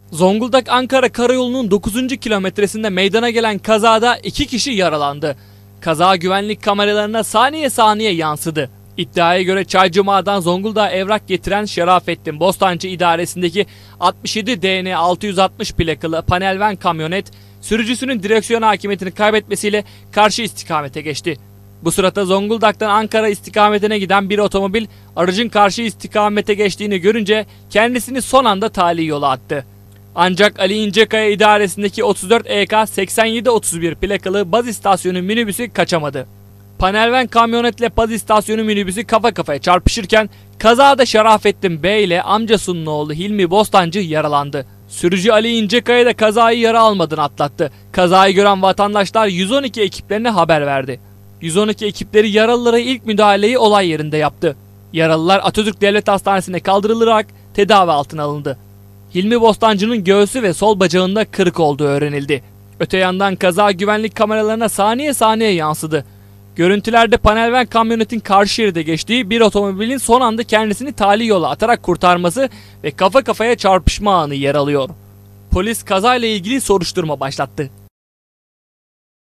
Zonguldak-Ankara Karayolu'nun 9. kilometresinde meydana gelen kazada 2 kişi yaralandı. Kaza güvenlik kameralarına saniye saniye yansıdı. İddiaya göre Çaycuma'dan Zonguldak'a evrak getiren Şerafettin Bostancı idaresindeki 67 DN 660 plakalı panel van kamyonet sürücüsünün direksiyon hakimiyetini kaybetmesiyle karşı istikamete geçti. Bu sırada Zonguldak'tan Ankara istikametine giden bir otomobil aracın karşı istikamete geçtiğini görünce kendisini son anda tali yola attı. Ancak Ali İncekaya idaresindeki 34 EK 8731 plakalı baz istasyonu minibüsü kaçamadı. Panel van kamyonetle baz istasyonu minibüsü kafa kafaya çarpışırken kazada Şerafettin Bey ile amcasının oğlu Hilmi Bostancı yaralandı. Sürücü Ali İncekaya da kazayı yara almadan atlattı. Kazayı gören vatandaşlar 112 ekiplerine haber verdi. 112 ekipleri yaralılara ilk müdahaleyi olay yerinde yaptı. Yaralılar Atatürk Devlet Hastanesi'ne kaldırılarak tedavi altına alındı. Hilmi Bostancı'nın göğsü ve sol bacağında kırık olduğu öğrenildi. Öte yandan kaza güvenlik kameralarına saniye saniye yansıdı. Görüntülerde panel van kamyonetin karşı şeride geçtiği bir otomobilin son anda kendisini tali yola atarak kurtarması ve kafa kafaya çarpışma anı yer alıyor. Polis kazayla ilgili soruşturma başlattı.